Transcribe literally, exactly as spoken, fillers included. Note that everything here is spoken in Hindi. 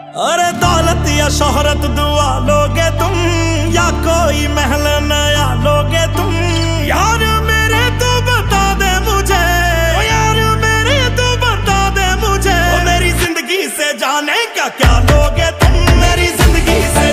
अरे दौलत या शोहरत दुआ लोगे तुम, या कोई महल नया लोगे तुम। यार मेरे तू बता दे मुझे, ओ यार मेरे तू बता दे मुझे, ओ मेरी जिंदगी से जाने क्या क्या लोगे